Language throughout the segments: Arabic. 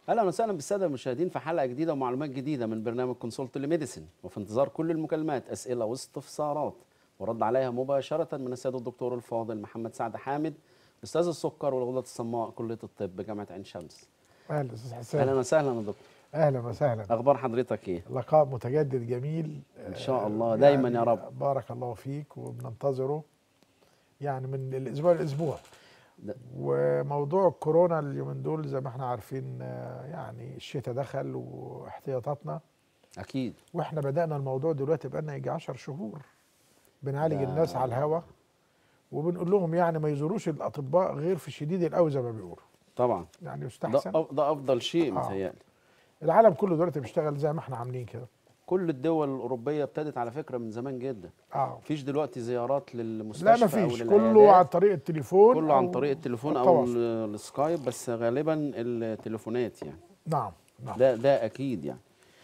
اهلا وسهلا بالساده المشاهدين في حلقه جديده ومعلومات جديده من برنامج كونسولت لميديسن، وفي انتظار كل المكالمات، اسئله واستفسارات ورد عليها مباشره من السيد الدكتور الفاضل محمد سعد حامد، استاذ السكر والغدد الصماء، كليه الطب بجامعه عين شمس. اهلا استاذ حسام. اهلا وسهلا يا دكتور. اهلا وسهلا. اخبار حضرتك ايه؟ لقاء متجدد جميل ان شاء الله يعني دايما يا رب. بارك الله فيك، وبننتظره يعني من الاسبوع للاسبوع. وموضوع الكورونا اليومين دول زي ما احنا عارفين، يعني الشتاء دخل واحتياطاتنا اكيد. واحنا بدأنا الموضوع دلوقتي بقالنا يجي 10 شهور بنعالج الناس على الهوا، وبنقول لهم يعني ما يزوروش الاطباء غير في شديد القوي زي ما بيقولوا. طبعا يعني يستحسن. ده افضل شيء متهيألي. العالم كله دلوقتي بيشتغل زي ما احنا عاملين كده. كل الدول الأوروبية ابتدت على فكرة من زمان جدا. مفيش دلوقتي زيارات للمستشفى. لا مفيش، كله عن طريق التليفون. كله عن طريق التليفون أو السكايب، بس غالبا التليفونات يعني. نعم. ده أكيد يعني.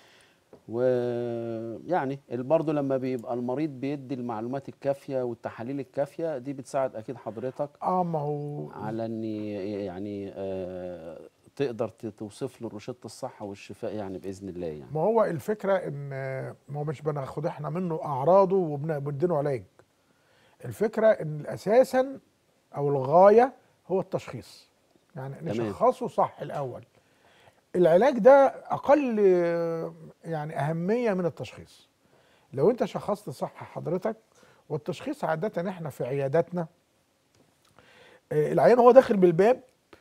ويعني برضه لما بيبقى المريض بيدي المعلومات الكافية والتحاليل الكافية دي بتساعد أكيد حضرتك ما هو على إن يعني تقدر توصف له الروشته الصح والشفاء يعني باذن الله يعني. ما هو الفكره ان ما هو مش بناخد احنا منه اعراضه وبنديله علاج. الفكره ان اساسا او الغايه هو التشخيص، يعني نشخصه صح الاول. العلاج ده اقل يعني اهميه من التشخيص. لو انت شخصت صح حضرتك، والتشخيص عاده احنا في عياداتنا العيان هو داخل بالباب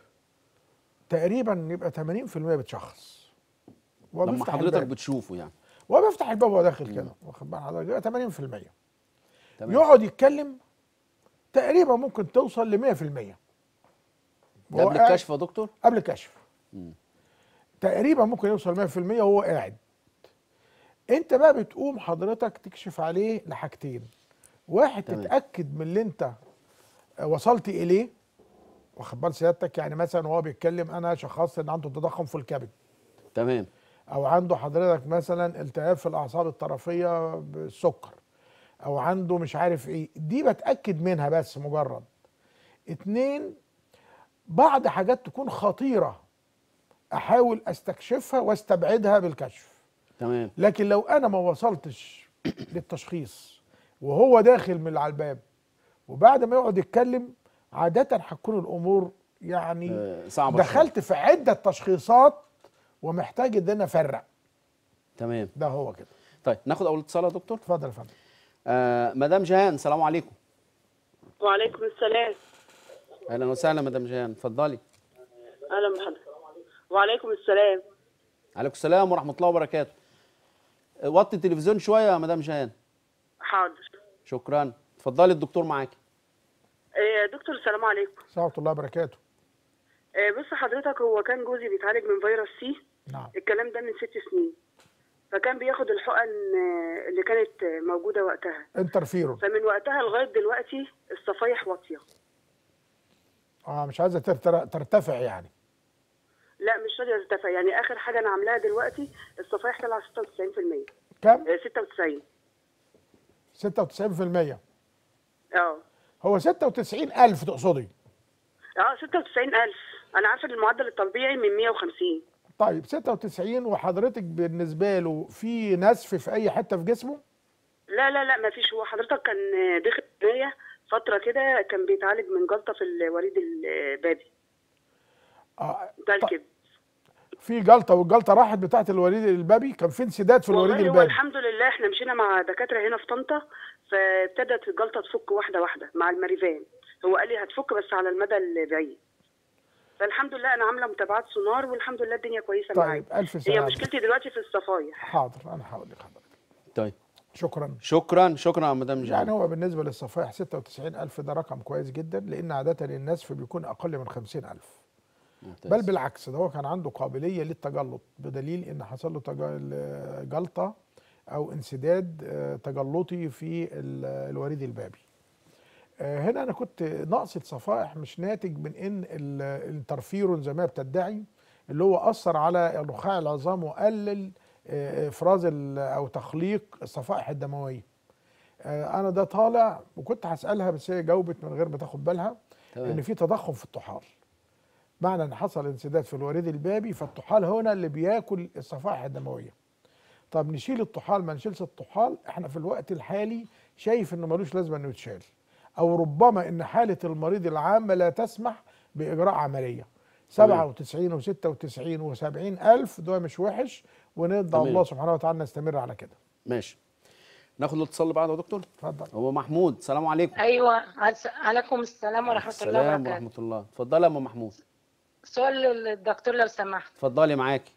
تقريبا يبقى 80% بتشخص. لما حضرتك بتشوفه يعني وهو بيفتح الباب وهو داخل كده، واخد بال حضرتك، يبقى 80%. تمام. يقعد يتكلم تقريبا ممكن توصل ل 100%. ده قبل الكشف يا دكتور؟ قبل الكشف. تقريبا ممكن يوصل 100% وهو قاعد. انت بقى بتقوم حضرتك تكشف عليه لحاجتين. واحد، تمام، تتاكد من اللي انت وصلت اليه، واخد بال سيادتك، يعني مثلا وهو بيتكلم انا شخصت ان عنده تضخم في الكبد. تمام. او عنده حضرتك مثلا التهاب في الاعصاب الطرفيه بالسكر، او عنده مش عارف ايه. دي بتاكد منها بس مجرد. اتنين، بعض حاجات تكون خطيره احاول استكشفها واستبعدها بالكشف. تمام. لكن لو انا ما وصلتش للتشخيص وهو داخل من على الباب وبعد ما يقعد يتكلم، عاده هتكون الامور يعني صعبه. دخلت في عده تشخيصات ومحتاج ان انا افرق. تمام. ده هو كده. طيب ناخد اول اتصال يا دكتور. اتفضل يا فندم. مدام جيهان، السلام عليكم. وعليكم السلام. اهلا وسهلا مدام جيهان، اتفضلي. اهلا بحضرتك. وعليكم السلام. عليكم السلام ورحمه الله وبركاته. وطي التلفزيون شويه يا مدام جيهان. حاضر. شكرا. اتفضلي الدكتور معاكي. دكتور السلام عليكم. ورحمه الله وبركاته. بص حضرتك، هو كان جوزي بيتعالج من فيروس سي. نعم. الكلام ده من 6 سنين. فكان بياخد الحقن اللي كانت موجوده وقتها، انترفيرون. فمن وقتها لغايه دلوقتي الصفايح واطيه. مش عايزه ترتفع يعني. لا مش راضيه ترتفع، يعني اخر حاجه انا عاملاها دلوقتي الصفايح طلع 96%. كم؟ 96. 96%. هو 96,000 تقصدي؟ 96,000. انا عارفه ان المعدل الطبيعي من 150. طيب 96 وحضرتك بالنسبه له في نزف في اي حته في جسمه؟ لا ما فيش. هو حضرتك كان داخل عناية فتره كده، كان بيتعالج من جلطه في الوريد البابي. ده الكبد. في جلطه، والجلطه راحت بتاعت الوريد البابي، كان في انسداد في الوريد البابي. والله الحمد لله احنا مشينا مع دكاتره هنا في طنطا، فابتدت الجلطه تفك واحده واحده مع الماريفان. هو قال لي هتفك بس على المدى البعيد. فالحمد لله انا عامله متابعات سونار والحمد لله الدنيا كويسه معايا. طيب الف سلامه. هي مشكلتي دلوقتي في الصفايح. حاضر انا هقول لحضرتك. طيب شكرا يا مدام جان. يعني هو بالنسبه للصفايح 96,000 ده رقم كويس جدا، لان عاده النزف بيكون اقل من 50,000. بل بالعكس، ده هو كان عنده قابليه للتجلط، بدليل ان حصل له جلطه او انسداد تجلطي في الوريد البابي. هنا انا كنت نقص صفائح مش ناتج من ان الانترفيرون زي ما بتدعي، اللي هو اثر على نخاع العظام وقلل افراز او تخليق الصفائح الدمويه. انا ده طالع وكنت هسالها بس هي جاوبت من غير ما تاخد بالها. ان في تضخم في الطحال. معنى ان حصل انسداد في الوريد البابي، فالطحال هنا اللي بياكل الصفائح الدمويه. طب نشيل الطحال ما نشيلش الطحال؟ احنا في الوقت الحالي شايف انه ملوش لازمه انه يتشال، او ربما ان حاله المريض العامه لا تسمح باجراء عمليه. 97 و96 و70 الف ده مش وحش، وندعو تمام. الله سبحانه وتعالى نستمر على كده. ماشي، ناخد الاتصال اللي بعده يا دكتور. اتفضل. هو محمود، السلام عليكم. ايوه، عليكم السلام ورحمه الله السلام وبركاته. ورحمه الله. اتفضلي يا ام محمود. سؤال للدكتور لو سمحت. اتفضلي معاكي.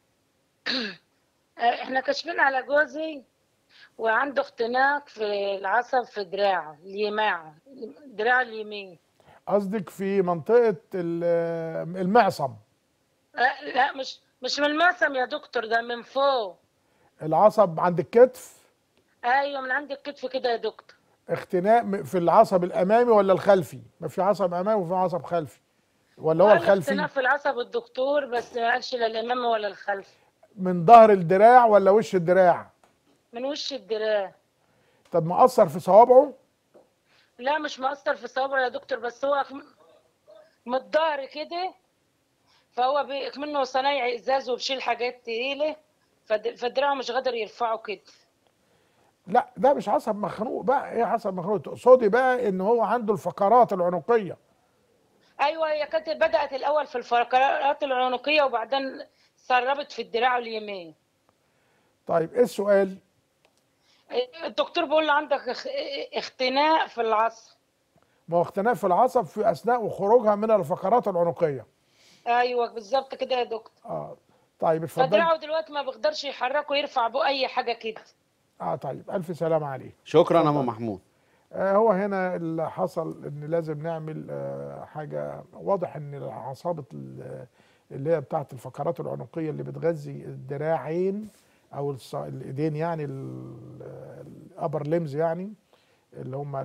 احنا كاشفين على جوزي وعنده اختناق في العصب في دراعه دراعه اليمين. قصدك في منطقه المعصم؟ لا، مش من المعصم يا دكتور، ده من فوق. العصب عند الكتف؟ ايوه، من عند الكتف كده يا دكتور. اختناق في العصب الامامي ولا الخلفي؟ ما في عصب امامي وفي عصب خلفي، ولا هو الخلفي؟ اختناق في العصب الدكتور، بس ما قالش لا الامامي ولا الخلفي. من ظهر الدراع ولا وش الدراع؟ من وش الدراع. طب مأثر في صوابعه؟ لا، مش مأثر في صوابعه يا دكتور، بس هو من الظهر كده، فهو منه صنايعي ازاز وبشيل حاجات تقيله، فدراعه مش قادر يرفعه كده. لا ده مش عصب مخنوق بقى. ايه عصب مخنوق؟ تقصدي بقى ان هو عنده الفقرات العنقيه؟ ايوه، هي كانت بدأت الاول في الفقرات العنقيه وبعدين سربت في الدراع اليمين. طيب ايه السؤال؟ الدكتور بيقول له عندك اختناق في العصب. ما هو اختناق في العصب في اثناء خروجها من الفقرات العنقيه. ايوه بالظبط كده يا دكتور. طيب اتفضل. فدراعه دلوقتي ما بيقدرش يحركه يرفع بيه اي حاجه كده. طيب الف سلامه عليه. شكرا يا ام محمود. هو هنا اللي حصل ان لازم نعمل حاجه. واضح ان العصابه اللي هي بتاعت الفقرات العنقيه اللي بتغذي الدراعين او الايدين، يعني الابر ليمز، يعني اللي هم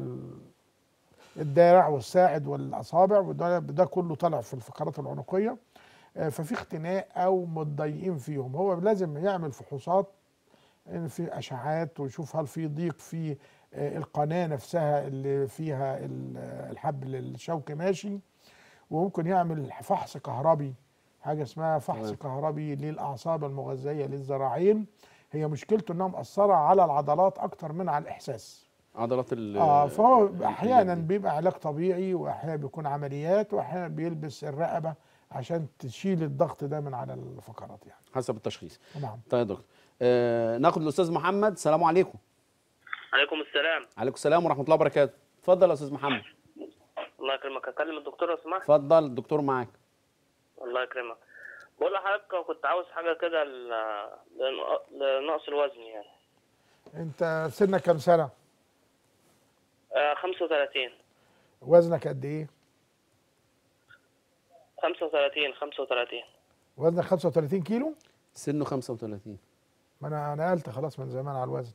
الدراع والساعد والاصابع، وده كله طالع في الفقرات العنقيه. ففي اختناق او متضايقين فيهم. هو لازم يعمل فحوصات، في اشعاعات، ويشوف هل في ضيق في القناه نفسها اللي فيها الحبل الشوكي ماشي. وممكن يعمل فحص كهربي، حاجه اسمها فحص كهربي للاعصاب المغذيه للذراعين. هي مشكلته انها مأثره على العضلات اكتر من على الاحساس. عضلات فهو احيانا بيبقى علاج طبيعي، واحيانا بيكون عمليات، واحيانا بيلبس الرقبه عشان تشيل الضغط ده من على الفقرات، يعني حسب التشخيص. نعم. طيب يا دكتور، ناخد الاستاذ محمد. السلام عليكم. عليكم السلام. عليكم السلام ورحمه الله وبركاته. اتفضل يا استاذ محمد. الله يكرمك. اكلم الدكتور لو سمحت؟ اتفضل الدكتور معاك. الله يكرمك. بقول لحضرتك كنت عاوز حاجه كده لنقص الوزن يعني. انت سنك كام سنه؟ 35. وزنك قد ايه؟ 35. وزنك 35 كيلو؟ سنه 35. ما انا نقلت خلاص من زمان على الوزن.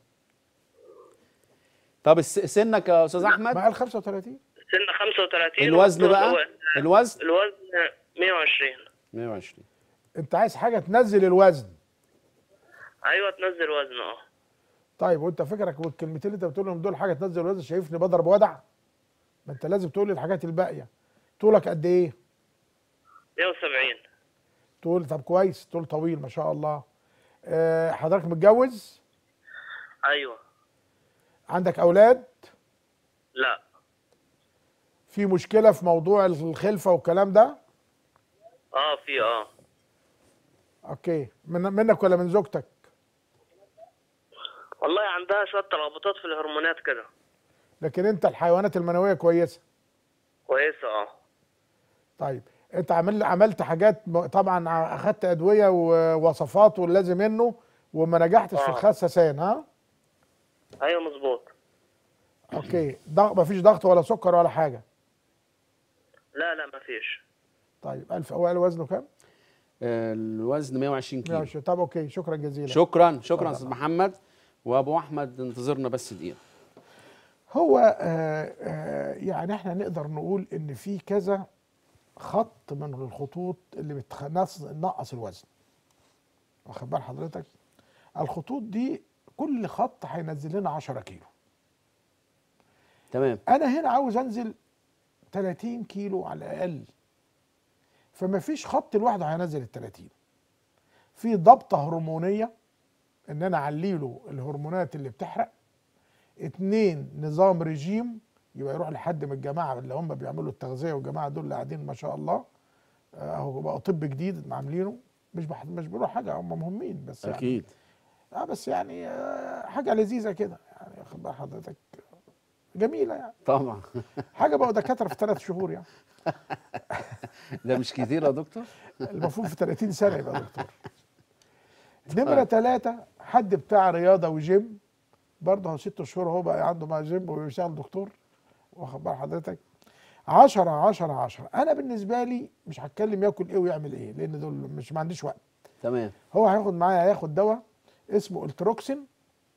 طب سنك يا استاذ احمد؟ ما قال 35. سن 35. الوزن بقى؟ الوزن 120. 120. انت عايز حاجه تنزل الوزن؟ ايوه تنزل وزن. طيب وانت فكرك والكلمتين اللي انت بتقولهم دول حاجه تنزل الوزن؟ شايفني بضرب ودع؟ ما انت لازم تقول لي الحاجات الباقيه. طولك قد ايه؟ 170. طول؟ طب كويس، طول طويل ما شاء الله. حضرتك متجوز؟ ايوه. عندك اولاد؟ لا. في مشكله في موضوع الخلفه والكلام ده؟ في اوكي. منك ولا من زوجتك؟ والله عندها شويه ترابطات في الهرمونات كده. لكن انت الحيوانات المنويه كويسه؟ كويسه. طيب انت عملت حاجات طبعا، اخدت ادويه ووصفات واللازم منه وما نجحتش في الخسسان، ها؟ ايوه مظبوط. اوكي. مفيش ضغط ولا سكر ولا حاجه؟ لا مفيش. طيب هو قال وزنه كام؟ الوزن 120 كيلو. 120. طب اوكي، شكرا جزيلا. شكرا استاذ محمد. وابو احمد انتظرنا بس دقيقه. هو يعني احنا نقدر نقول ان في كذا خط من الخطوط اللي بتنقص الوزن، واخد بال حضرتك؟ الخطوط دي كل خط هينزل لنا 10 كيلو. تمام. انا هنا عاوز انزل 30 كيلو على الاقل. فما فيش خط لوحده هينزل ال 30. في ضبطه هرمونيه ان انا اعلي له الهرمونات اللي بتحرق. 2 نظام رجيم، يبقى يروح لحد من الجماعه اللي هم بيعملوا التغذيه، والجماعه دول اللي قاعدين ما شاء الله اهو بقى طب جديد عاملينه، مش بيقولوا حاجه، هم مهمين بس يعني اكيد. بس يعني حاجه لذيذه كده يعني، واخد بال حضرتك، جميله يعني. طبعا. حاجه بقوا دكاتره في 3 شهور يعني. ده مش كتير يا دكتور؟ المفروض في 30 سنه يبقى دكتور. نمره 3 حد بتاع رياضه وجيم، برضه هو 6 شهور هو بقى عنده مع جيم وبيشتغل دكتور، واخد بال حضرتك. 10 10 10. انا بالنسبه لي مش هتكلم ياكل ايه ويعمل ايه، لان دول مش ما عنديش وقت. تمام. هو هياخد معايا، هياخد دواء اسمه التروكسين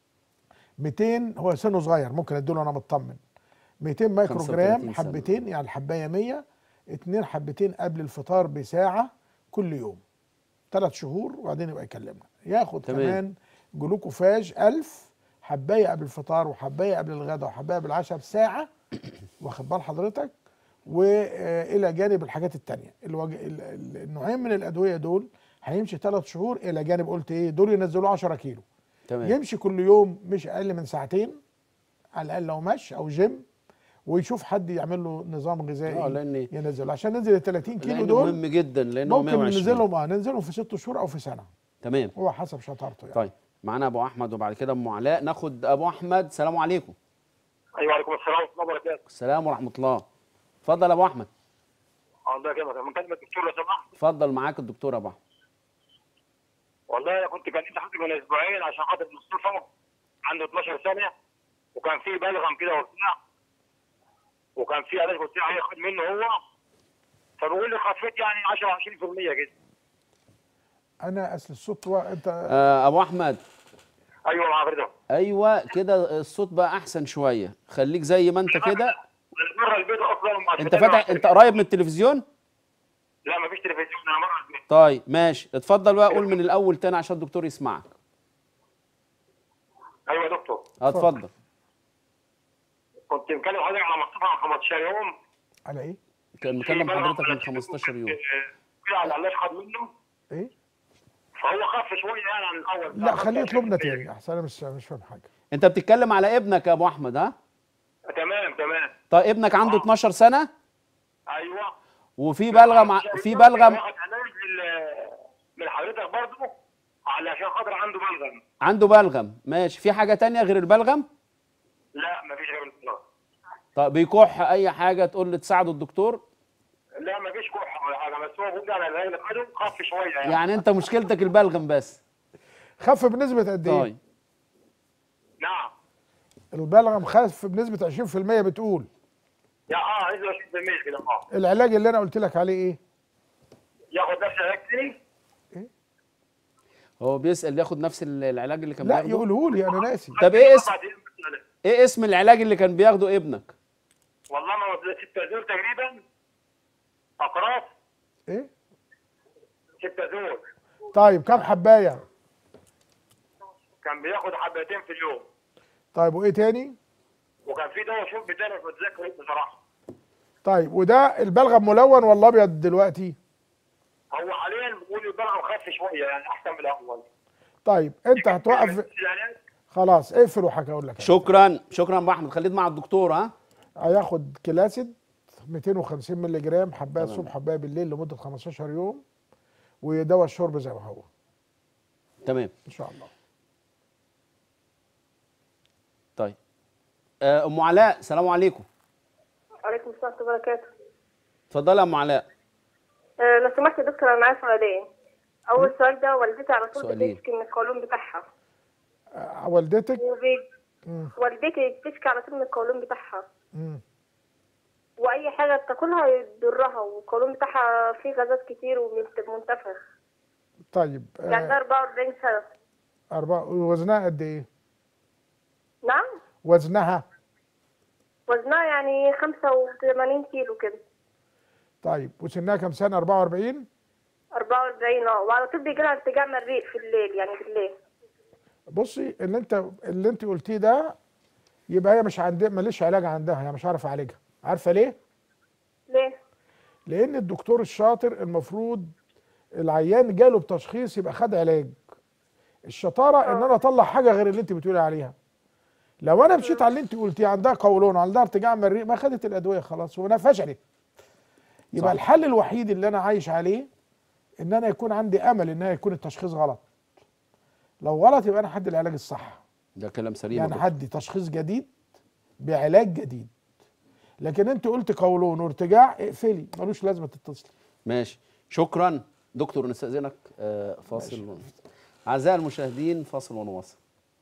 200، هو سنه صغير ممكن اديله انا مطمن. 200 مايكرو جرام، حبتين يعني الحبايه 100، 2 حبتين قبل الفطار بساعه كل يوم 3 شهور، وبعدين يبقى يكلمنا. ياخد تمام. كمان جلوكوفاج 1000 حبايه قبل الفطار، وحبايه قبل الغداء، وحبايه قبل العشاء بساعه، واخد بال حضرتك. والى جانب الحاجات التانية النوعين من الادويه دول هيمشي 3 شهور، الى جانب قلت ايه دول ينزلوا 10 كيلو. تمام. يمشي كل يوم مش اقل من ساعتين على الاقل لو مشي او جيم، ويشوف حد يعمل له نظام غذائي لان ينزله عشان ننزل ال 30 كيلو لانه دول. مهم جدا، لانه ممكن 120. ننزلهم في 6 شهور او في سنه، تمام. هو حسب شطارته يعني. طيب معانا ابو احمد وبعد كده ام علاء. ناخد ابو احمد. السلام عليكم. ايوه وعليكم السلام ورحمه الله وبركاته. السلام ورحمه الله. اتفضل يا ابو احمد. الله يكرمك، من كلمه الدكتور لو سمحت. اتفضل معاك الدكتور ابو احمد. والله انا كنت كلمت حضرتك من اسبوعين عشان خاطر مصطفى عنده 12 سنه، وكان في بلغم كده وبتاع، وكان في علاج قلت له هياخد منه هو، فبيقول لي خفيت يعني 10 20% كده. انا اصل الصوت انت ابو احمد. ايوه مع حضرتك. ايوه كده الصوت بقى احسن شويه، خليك زي ما انت كده. انا بره البيت اصلا. انت فاتح، انت قريب من التلفزيون؟ لا مفيش تلفزيون، انا بره البيت. طيب ماشي، اتفضل بقى قول من الاول تاني عشان الدكتور يسمعك. ايوه يا دكتور. اتفضل. كنت مكلم حضرتك على مصطفى عن 15 يوم. على ايه؟ كان مكلم حضرتك من 15 يوم. في على العلاج خد منه، ايه؟ فهو خف شويه يعني عن الاول. لا خليه يطلبنا تاني احسن، انا مش فاهم حاجه. انت بتتكلم على ابنك يا ابو احمد ها؟ تمام تمام. طيب ابنك عنده 12 سنه ايوه. وفي بلغم، في بلغم واخد علاج من حضرتك برضه علشان خاطر عنده بلغم. عنده بلغم، ماشي. في حاجه تانية غير البلغم؟ لا مفيش غير البلغم. طب بيكح اي حاجه تقول لي تساعده الدكتور؟ لا مفيش كح ولا حاجه، بس هو بيقول على العلاج اللي خده خف شويه يعني. يعني انت مشكلتك البلغم بس؟ خف بنسبه قد ايه؟ طيب نعم. البلغم خف بنسبه 20% بتقول؟ يا نزل 20% كده. العلاج اللي انا قلت لك عليه ايه؟ ياخد نفس العلاج تاني؟ هو بيسأل ياخد نفس العلاج اللي كان لا بياخده؟ يقوله لي انا ناسي. طب ايه اسم العلاج اللي كان بياخده ابنك؟ والله ما هو 6 دول تقريبا. اقراص. ايه؟ 6 دول. طيب كم حبايه؟ كان بياخد حبتين في اليوم. طيب وايه تاني؟ وكان في دواء شرب تاني مش متذكر بصراحه. طيب وده البلغم ملون ولا ابيض دلوقتي؟ هو حاليا بيقول البلغم خف شويه يعني احسن من الاول. طيب انت هتوقف خلاص اقفل وحكي اقول لك. شكرا شكرا يا ابو احمد، خليك مع الدكتور ها. هياخد كلاسيد 250 مللي جرام، حبايه الصبح حبايه بالليل لمده 15 يوم، ودواء الشرب زي ما هو. تمام ان شاء الله. طيب ام علاء السلام عليكم. وعليكم السلام ورحمة الله وبركاته. اتفضلي يا ام علاء. لو سمحت يا دكتور انا معايا سؤالين. اول سؤال ده والدتي على طول سؤالين. بتشكي من القولون بتاعها. والدتك؟ والدتي بتشكي على طول من القولون بتاعها. مم. واي حاجه بتاكلها يضرها، والقولون بتاعها فيه غازات كتير ومنتفخ. طيب عندها 44 سنه. وزنها قد ايه؟ نعم؟ وزنها وزنها يعني 85 كيلو كده. طيب وسنها كام سنه؟ 44. 44 وعلى طول بيجي لها ارتجاع مريء في الليل، يعني بالليل. بصي اللي انت قلتيه ده يبقى هي مش عندها، ماليش علاج عندها، هي مش عارفه اعالجها. عارفه ليه؟ ليه؟ لان الدكتور الشاطر المفروض العيان جاله بتشخيص يبقى خد علاج. الشطاره ان انا اطلع حاجه غير اللي انت بتقولي عليها. لو انا مشيت على اللي انت قلتيه عندها قولون وعندها ارتجاع مريء ما خدت الادويه خلاص وانا فشلت. يبقى صح. الحل الوحيد اللي انا عايش عليه ان انا يكون عندي امل ان يكون التشخيص غلط. لو غلط يبقى انا هدي العلاج الصح. ده كلام سليم يا يعني دكتور. هدي تشخيص جديد بعلاج جديد. لكن انت قلت قولون وارتجاع اقفلي ملوش لازمه تتصلي. ماشي، شكرا دكتور. نستأذنك فاصل. أعزائي المشاهدين فاصل ونواصل.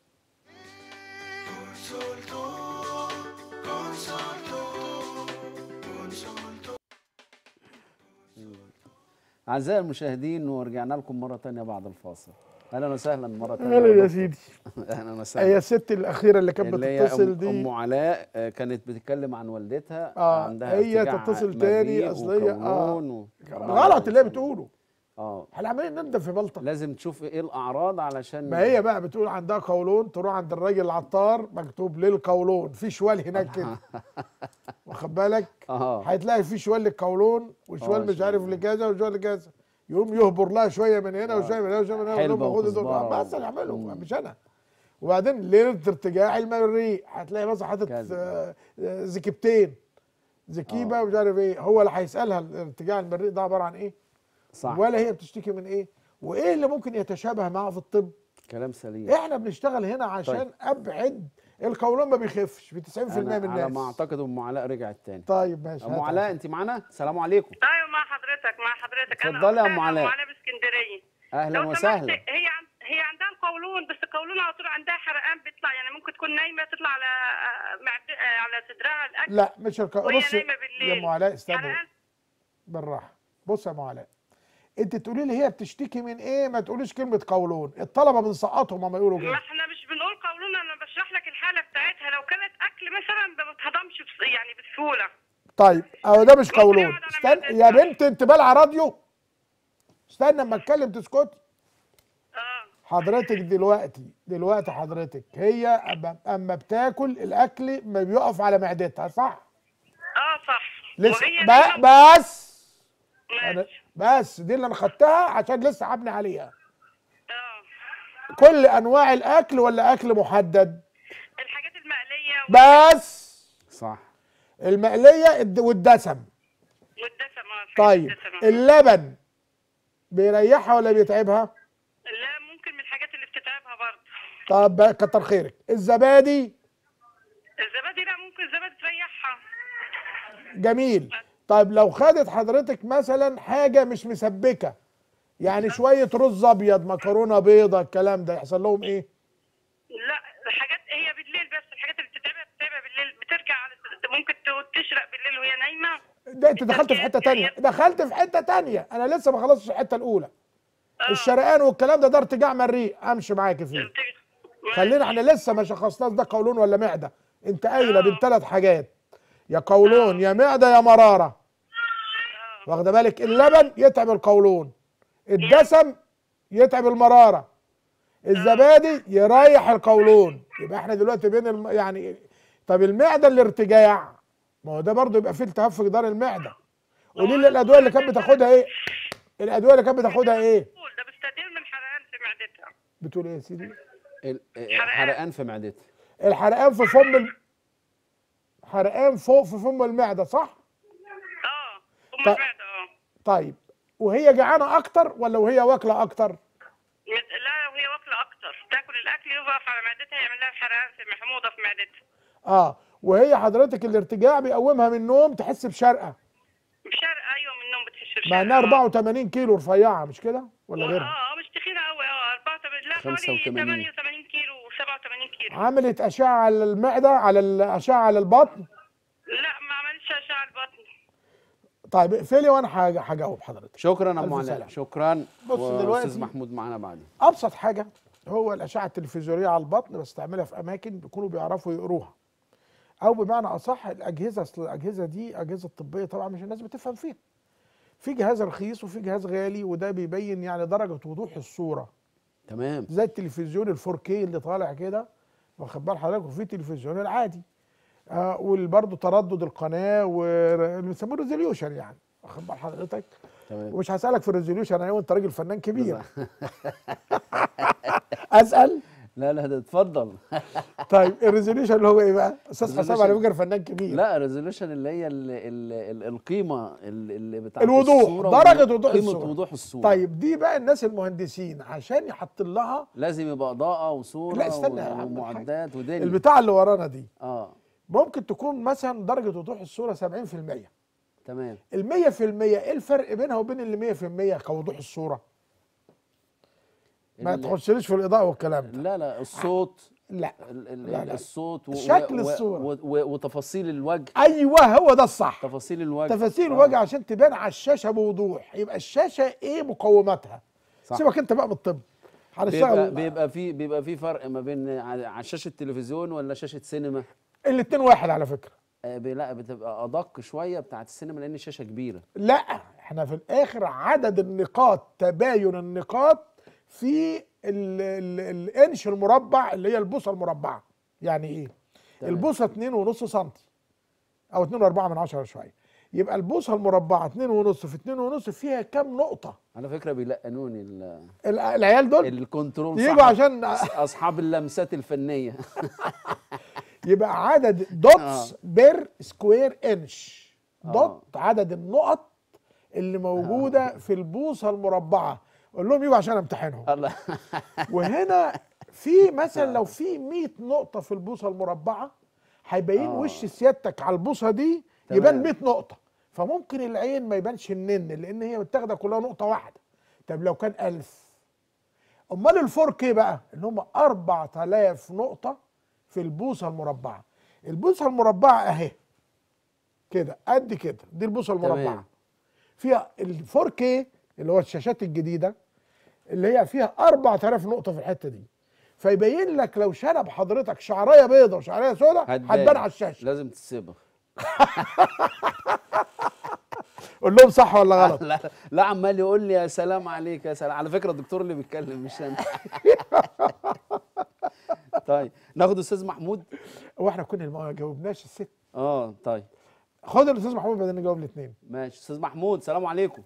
أعزائي المشاهدين ورجعنا لكم مرة تانية بعد الفاصل. أهلا وسهلا مرة تانية. اهلا يا سيدي. أهلا وسهلا. هي الست الاخيره اللي كانت اللي هي بتتصل دي أم علاء كانت بتتكلم عن والدتها. عندها هي ارتجاع تتصل تاني مريء اصل هي وقولون غلط اللي هي بتقوله. اه احنا عمالين نندم في بلطه. لازم تشوف ايه الاعراض علشان ما هي بقى بتقول عندها قولون تروح عند الراجل العطار مكتوب للقولون في شوال هناك كده. واخد بالك؟ هتلاقي في شوال للقولون وشوال مش عارف لكذا وشوال لكذا. يقوم يهبر لها شويه من هنا وشويه من هنا وشويه من هنا حلبة خد دول بس اللي يعمله مش انا. وبعدين ليله ارتجاع المريء هتلاقي مثلا حاطط زكيبتين زكيبه ومش عارف ايه. هو اللي هيسالها الارتجاع المريء ده عباره عن ايه؟ صح. ولا هي بتشتكي من ايه؟ وايه اللي ممكن يتشابه معاه في الطب؟ كلام سليم. احنا بنشتغل هنا عشان ابعد. القولون ما بيخفش في 90% من الناس. على ما اعتقد ام علاء رجعت تاني. طيب ماشي. ام علاء انت معانا؟ السلام عليكم. ايوه مع حضرتك اتفضلي يا ام علاء. ام علاء باسكندريه. اهلا وسهلا. هي عندها القولون بس القولون على طول عندها حرقان بيطلع يعني ممكن تكون نايمه تطلع على صدرها الاكل. لا مش بص يا ام علاء استنى بالراحه. بص يا ام علاء انت تقولي لي هي بتشتكي من ايه ما تقوليش كلمه قولون. الطلبه بنسقطهم لما يقولوا كده. ما احنا مش بنقول قولون انا بشرح لك الحاله بتاعتها. لو كانت اكل مثلا ما بتهضمش يعني بسهوله. طيب اهو ده مش قولون. استنى يا بنت انت بالعه راديو. استنى اما اتكلم تسكتي. حضرتك دلوقتي حضرتك هي اما بتاكل الاكل ما بيقف على معدتها صح؟ صح. لسه بس دي اللي انا خدتها عشان لسه هبني عليها. كل انواع الاكل ولا اكل محدد؟ الحاجات المقليه بس صح. المقليه والدسم. طيب اللبن بيريحها ولا بيتعبها؟ لا ممكن من الحاجات اللي بتتعبها برضه. طب كتر خيرك. الزبادي لا ممكن الزبادي تريحها. جميل. طيب لو خدت حضرتك مثلا حاجه مش مسبكه يعني شويه رز ابيض مكرونه بيضه الكلام ده يحصل لهم ايه؟ لا الحاجات هي بالليل بس. الحاجات اللي بتتعبها بالليل بترجع ممكن تشرق بالليل وهي نايمه. ده انت دخلت في حته تانية. انا لسه ما خلصتش الحته الاولى. الشرقان والكلام ده ارتجاع مريء امشي معاكي فيه. خلينا احنا لسه ما شخصناش ده قولون ولا معده. انت قايله بين 3 حاجات يا قولون يا معده يا مراره. واخده بالك؟ اللبن يتعب القولون، الدسم يتعب المراره، الزبادي يريح القولون. يبقى احنا دلوقتي بين يعني طب المعده الارتجاع ما هو ده برضه يبقى فيه التهاب في جدار المعده. قولي لي الادويه اللي كانت بتاخدها ايه؟ الادويه اللي كانت بتاخدها ايه؟ ده بيستدير من حرقان في معدتها. بتقول ايه يا سيدي؟ حرقان في معدتها. الحرقان في حرقان فوق في فم المعده صح؟ فم المعده طيب وهي جعانه اكتر ولا وهي واكله اكتر؟ لا وهي واكله اكتر. تاكل الاكل يقف على معدتها يعمل لها حرقان في حموضه في معدتها. وهي حضرتك الارتجاع بيقومها من النوم تحس بشرقه. ايوه من النوم بتحس بشرقه. مع انها 84 كيلو رفيعه مش كده ولا غيرها؟ مش تخينه قوي. 84 لا حوالي 88 كيلو و87 كيلو. عملت اشعه على المعده على الاشعه على البطن؟ لا ما عملتش اشعه على البطن. طيب اقفلي وانا هجاوب حضرتك. شكرا يا ام علاء. شكرا. بص دلوقتي استاذ محمود معانا بعدين. ابسط حاجه هو الاشعه التلفزيونيه على البطن بستعملها في اماكن بيكونوا بيعرفوا يقروها. او بمعنى اصح الاجهزه دي اجهزه طبيه طبعا مش الناس بتفهم فيها. في جهاز رخيص وفي جهاز غالي وده بيبين يعني درجه وضوح الصوره. تمام. زي التلفزيون ال4K اللي طالع كده واخد بال حضرتك وفي التلفزيون العادي. وبرضه تردد القناه واللي بيسموه ريزوليوشن يعني واخد بال حضرتك؟ تمام. ومش هسالك في الريزوليوشن انا وانت راجل فنان كبير. اسال. لا ده اتفضل. طيب الريزوليوشن اللي هو ايه بقى؟ استاذ حسام على فكره فنان كبير. لا الريزوليوشن اللي هي القيمه اللي بتاعت الوضوح، الصورة، درجه وضوح قيمه الصوره. وضوح الصوره. طيب دي بقى الناس المهندسين عشان يحط لها لازم يبقى اضاءه وصوره لا استنى يا عم ومعدات ودنيا. البتاع اللي ورانا دي اه ممكن تكون مثلا درجه وضوح الصوره 70%. تمام. ال 100% ايه الفرق بينها وبين ال 100% كوضوح الصوره؟ ما تخشليش في الاضاءه والكلام ده. لا الصوت. لا لا. الصوت شكل الصوره وتفاصيل الوجه. ايوه هو ده الصح. تفاصيل الوجه. تفاصيل الوجه عشان تبان على الشاشه بوضوح. يبقى الشاشه ايه مقوماتها؟ سيبك انت بقى من الطب. هنشتغل. بيبقى في فرق ما بين على شاشه تلفزيون ولا شاشه سينما؟ الاثنين واحد على فكره. لا بتبقى ادق شويه بتاعت السينما لان الشاشه كبيره. لا احنا في الاخر عدد النقاط، تباين النقاط في الانش المربع اللي هي البوصه المربعه. يعني ايه؟ تمام. البوصه 2.5 سم او 2.4 شويه. يبقى البوصه المربعه 2.5 في 2.5 فيها كام نقطه؟ على فكره بيلقنوني العيال دول الكنترول يجوا عشان اصحاب اللمسات الفنيه. يبقى عدد دوتس بير سكوير انش. دوت عدد النقط اللي موجوده في البوصه المربعه. قول لهم يجوا عشان امتحنهم. الله. وهنا في مثلا لو في 100 نقطه في البوصه المربعه هيبين وش سيادتك على البوصه دي يبان 100 نقطه. فممكن العين ما يبانش النن لان هي متاخده كلها نقطه واحده. طب لو كان 1000 امال ال 4K بقى اللي هم 4000 نقطه في البوصه المربعه. البوصه المربعه اهي كده قد كده، دي البوصه المربعه. فيها ال 4K اللي هو الشاشات الجديده اللي هي فيها 4000 نقطه في الحته دي. فيبين لك لو شنب حضرتك شعرايه بيضه وشعرايه سوداء هتبان على الشاشه. لازم تسيبها. قول لهم صح ولا غلط؟ لا عمال يقول لي يا سلام عليك يا سلام. على فكره الدكتور اللي بيتكلم مش انا. طيب ناخد استاذ محمود. هو احنا كنا ما جاوبناش الست. طيب خد الاستاذ محمود بعدين نجاوب الاثنين. ماشي. استاذ محمود سلام عليكم.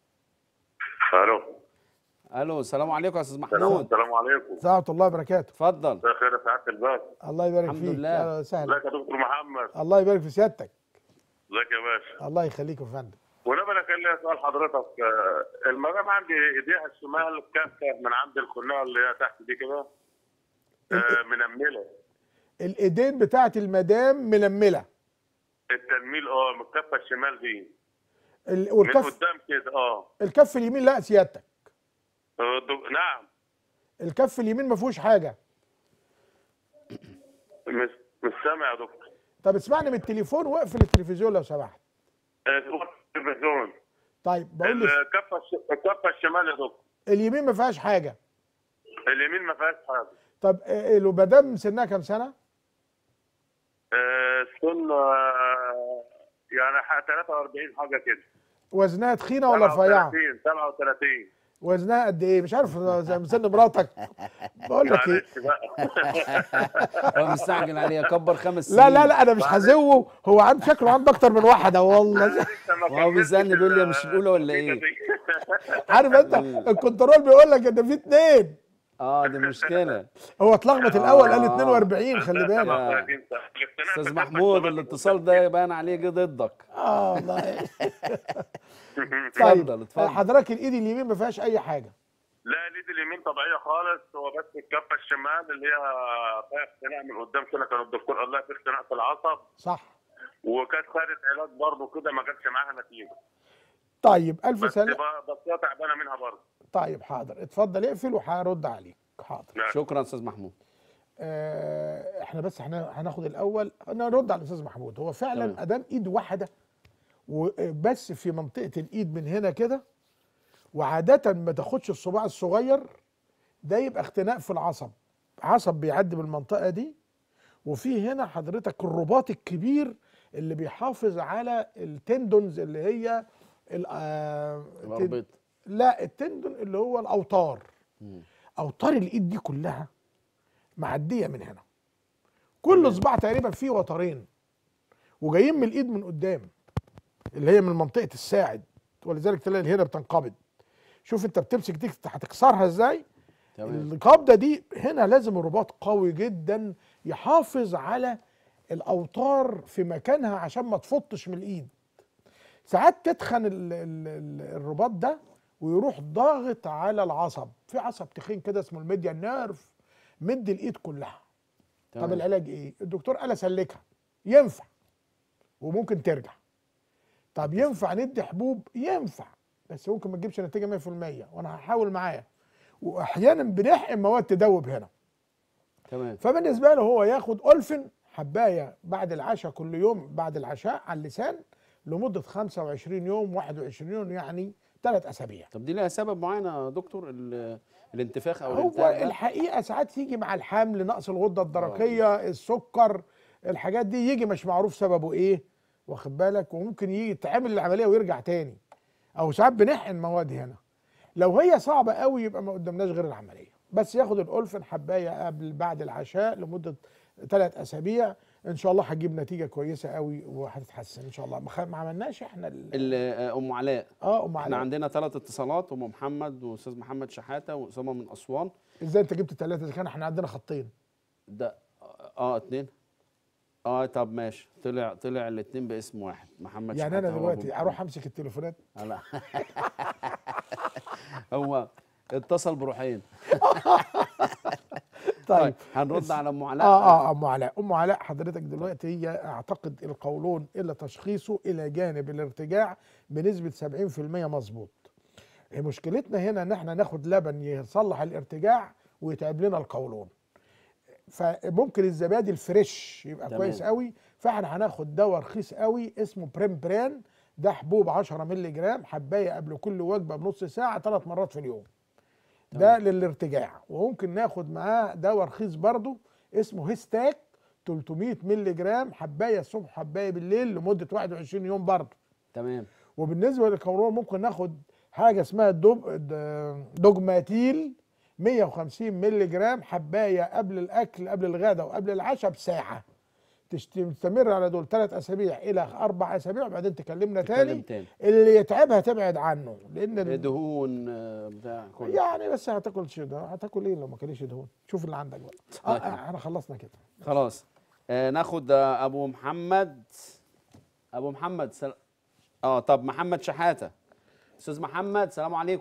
الو السلام عليكم يا استاذ محمود. السلام عليكم. ورحمه الله وبركاته. اتفضل. مساء الخير يا سعاده الباشا. الله يبارك فيك. الحمد لله. اهلا وسهلا. ازيك يا دكتور محمد؟ الله يبارك في سيادتك. ازيك يا باشا؟ الله يخليك يا فندم. ولما انا كان لي سؤال حضرتك، المدام عندي ايديها الشمال كافه من عند الخناقه اللي هي تحت دي كده منمله. الايدين بتاعت المدام منمله. التنميل من الكفه الشمال دي. والكف من قدام كده الكف اليمين لا سيادتك. نعم. الكف اليمين ما فيهوش حاجه. مش سامع يا دكتور. طب اسمعني من التليفون واقفل التلفزيون لو سمحت. التلفزيون. طيب بقول لك الكفه الشمال يا دكتور. اليمين ما فيهاش حاجه. اليمين ما فيهاش حاجه. طب المدام سنها كام سنه؟ سن يعني 43 حاجه كده. وزنها تخينه ولا رفيعه؟ 37. وزنها قد ايه؟ مش عارف زي سن مراتك. بقول لك ايه؟ هو مستعجل عليها كبر 5 سنين. لا انا مش هزوه. هو عنده شكله عنده اكتر من واحده والله. هو بيسالني بيقول لي مش الاولى ولا ايه؟ عارف انت الكنترول بيقول لك ان في 2. دي مشكله. هو اتلخبط الاول قال 42. خلي بالك استاذ محمود الاتصال ده يبان عليه جه ضدك. والله. اتفضل اتفضل. حضرتك الايد اليمين ما فيهاش اي حاجه. لا الايد اليمين طبيعيه خالص. هو بس الكفه الشمال اللي هي فيها اختناق من قدام كده. كان الدكتور قال لها في اختناق في العصب. صح. وكانت خدت علاج برضه كده ما جاتش معاها نتيجه. طيب الف سلامه. بس هي تعبانه منها برضه. طيب حاضر اتفضل اقفل وهرد عليك. حاضر. شكرا استاذ محمود. احنا بس هناخد الاول نرد على الاستاذ محمود. هو فعلا ادام ايد واحده وبس في منطقه الايد من هنا كده وعاده ما تاخدش الصباع الصغير ده يبقى اختناق في العصب. عصب بيعدي بالمنطقه دي وفي هنا حضرتك الرباط الكبير اللي بيحافظ على التندونز اللي هي الاربط. لا التندون اللي هو الاوتار. اوتار الايد دي كلها معديه من هنا. كل صباع تقريبا فيه وترين وجايين من الايد من قدام. اللي هي من منطقه الساعد، ولذلك تلاقي الهنا بتنقبض. شوف انت بتمسك دي هتكسرها ازاي. تمام. القبضه دي هنا لازم الرباط قوي جدا يحافظ على الاوتار في مكانها عشان ما تفطش من الايد. ساعات تتخن الرباط ده ويروح ضاغط على العصب، في عصب تخين كده اسمه الميديان نيرف مد الايد كلها. تمام. طب العلاج ايه؟ الدكتور قال اسلكها، ينفع وممكن ترجع. طب ينفع ندي حبوب؟ ينفع، بس ممكن ما تجيبش نتيجه 100%، وانا هحاول معاه. واحيانا بنحقن مواد تدوب هنا. تمام. فبالنسبه له هو ياخد أولفن حبايه بعد العشاء كل يوم بعد العشاء على اللسان لمده 25 يوم 21 يوم، يعني 3 اسابيع. طب دي لها سبب معين يا دكتور، الانتفاخ او هو الالتهاب ده؟ الحقيقه ساعات يجي مع الحمل، نقص الغده الدرقيه، السكر، الحاجات دي يجي مش معروف سببه ايه، واخد بالك، وممكن يجي يتعمل العمليه ويرجع تاني، او ساعات بنحقن مواد هنا. لو هي صعبه قوي يبقى ما قدامناش غير العمليه، بس ياخد الأولفن حبايه بعد العشاء لمده 3 اسابيع، ان شاء الله هتجيب نتيجه كويسه قوي وهتتحسن ان شاء الله. ما عملناش احنا ام علاء. ام احنا علاء. عندنا 3 اتصالات، ام محمد واستاذ محمد شحاته واسامه من اسوان. ازاي انت جبت 3 اذا كان احنا عندنا خطين؟ ده 2. طب ماشي، طلع الاثنين باسم واحد، محمد يعني شحاته. انا دلوقتي اروح امسك التليفونات؟ لا هو اتصل بروحين. طيب هنرد على ام علاء. ام علاء. ام علاء حضرتك دلوقتي هي اعتقد القولون الا تشخيصه الى جانب الارتجاع بنسبه 70% مظبوط. مشكلتنا هنا ان احنا ناخد لبن يصلح الارتجاع ويتعب لنا القولون. فممكن الزبادي الفريش يبقى تمام. كويس قوي، فاحنا هناخد دواء رخيص قوي اسمه بريمبران، ده حبوب 10 مللي جرام حبايه قبل كل وجبه بنص ساعه 3 مرات في اليوم. ده للارتجاع. وممكن ناخد معاه دواء رخيص برضو اسمه هيستاك 300 مللي جرام حبايه الصبح حبايه بالليل لمده 21 يوم برضو. تمام. وبالنسبه للقولون ممكن ناخد حاجه اسمها دوجماتيل 150 مللي جرام حبايه قبل الاكل قبل الغداء وقبل العشاء بساعه. تستمر على دول 3 اسابيع الى 4 اسابيع وبعدين تكلمنا تاني. اللي يتعبها تبعد عنه، لان دهون بتاع كله يعني. بس هتاكل ده، هتاكل ايه لو ما كليش دهون؟ شوف اللي عندك بقى. احنا خلصنا كده خلاص. ناخد ابو محمد. طب محمد شحاته. استاذ محمد سلام عليكم.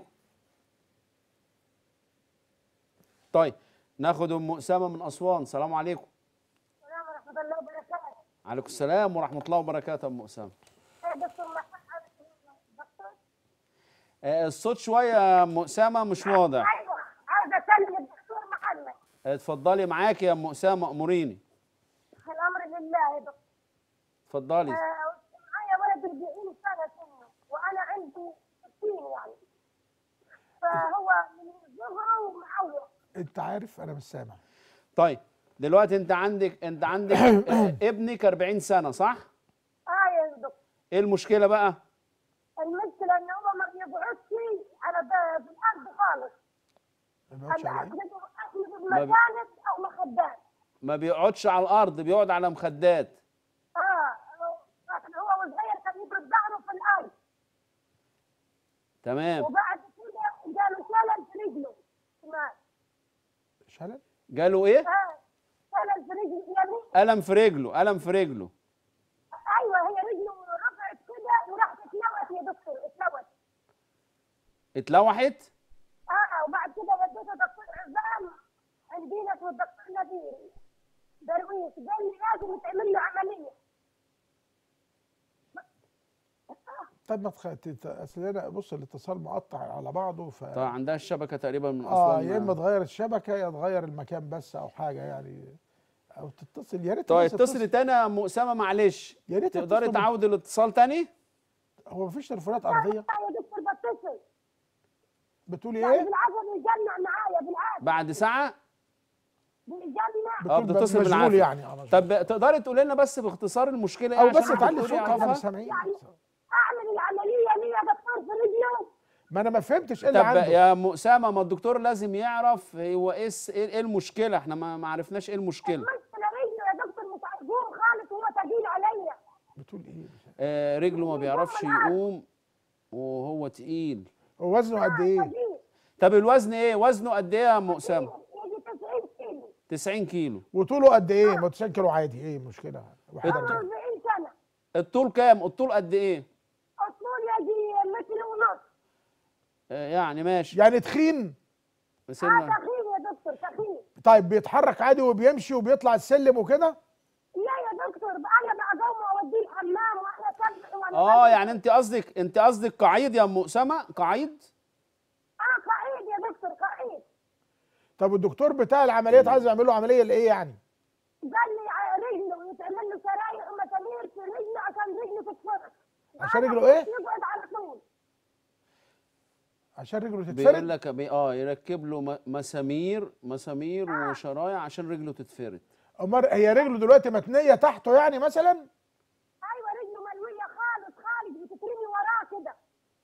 طيب ناخد ام اسامه من اسوان. سلام عليكم. السلام ورحمه الله وبركاته. عليكم السلام ورحمه الله وبركاته. ام اسامه. دكتور الصوت شويه يا ام اسامه مش واضح. ايوه عايزه اكلم الدكتور محمد. اتفضلي معاكي يا ام اسامه، اموريني. الامر لله يا دكتور. اتفضلي. معايا ولد 40 سنه سنه وانا عندي 60 يعني، فهو من صغره ومعوق. انت عارف انا مش سامع. طيب دلوقتي انت عندك ابنك 40 سنه صح؟ يا دكتور. ايه المشكله بقى؟ المشكله ان هو ما بيقعدش على في الارض خالص. مكانس او مخدات. ما بيقعدش على الارض، بيقعد على مخدات. هو صغير كان يبرد ظهره في الارض. تمام. وبعد كده جاله شلل في رجله شمال. شلل؟ جاله ايه؟ شلل في رجله يعني. ألم في رجله. ايوه هي رجله رفعت كده وراحت اتلوت يا دكتور، اتلوحت؟ وبعد كده وديته دكتور عظام عندنا والدكتور نبيل درويش قال لي لازم يتعمل له عمليه. طب ما اصل انا بص الاتصال مقطع على بعضه طيب عندها الشبكه تقريبا من اصلا. يا اما تغير الشبكه يا تغير المكان بس او حاجه يعني، او تتصل. يا ريت. طيب اتصلي تاني يا ام اسامه معلش. يا ريت تقدري تعودي الاتصال تاني؟ هو مفيش تليفونات ارضيه؟ يا دكتور بتصل. بتقولي يعني ايه؟ بالعافيه بيجمع معايا بالعافيه. بعد ساعه؟ بيجمع. بتتصل بالعافيه يعني. طب تقدري تقولي لنا بس باختصار المشكله ايه؟ او بس تعلي صوتك احنا سامعين. يعني اعمل العمليه ليه يا دكتور في رجله؟ ما انا ما فهمتش ايه اللي عنده. طب يا ام اسامه ما الدكتور لازم يعرف هو ايه المشكله، احنا ما عرفناش ايه المشكله. المشكله رجله يا دكتور مش عارفين خالص وهو تقيل عليا. بتقول ايه؟ رجله ما بيعرفش يقوم وهو تقيل. هو وزنه قد ايه؟ طب الوزن ايه؟ وزنه قد ايه يا ام اسامه؟ يجي 90 كيلو. 90 كيلو. وطوله قد ايه؟ ما 90 كيلو عادي، ايه المشكله؟ واحد 40 سنه. الطول كام؟ الطول قد ايه؟ الطول يجي متر ونص. يعني ماشي. يعني تخين؟ سنة. تخين يا دكتور تخين. طيب بيتحرك عادي وبيمشي وبيطلع السلم وكده؟ لا يا دكتور انا بقوم اوديه الحمام وانا سبح وانا يعني انت قصدك قعيد يا ام اسامه؟ قعيد؟ قعيد يا دكتور قعيد. طب الدكتور بتاع العمليات عايز يعمل له عمليه لايه يعني؟ قال لي رجله يتعمل له شرايح ومسامير في رجله عشان رجله تتفرد. عشان رجله ايه؟ يقعد على طول. عشان رجله تتفرد؟ بيقول لك يركب له مسامير وشرايح عشان رجله تتفرد. امال هي رجله دلوقتي متنيه تحته يعني مثلا؟ ايوه رجله ملويه خالص بتترمي وراه كده.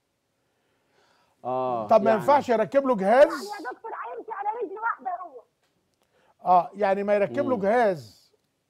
طب ما ينفعش يركب له جهاز؟ يعني يا دكتور هيمشي على رجل واحده هو. يعني ما يركب له جهاز.